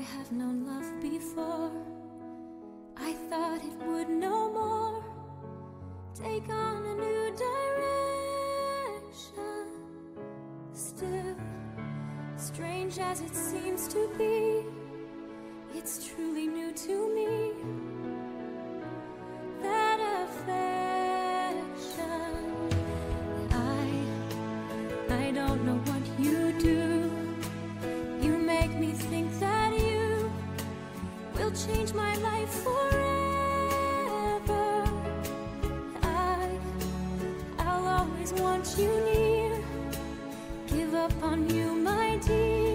have known love before. I thought it would no more take on a new direction. Still, strange as it seems to be, it's truly new to me. That affection. I don't know what you do. You make me think that you will change my life forever. I'll always want you near. Give up on you, my dear.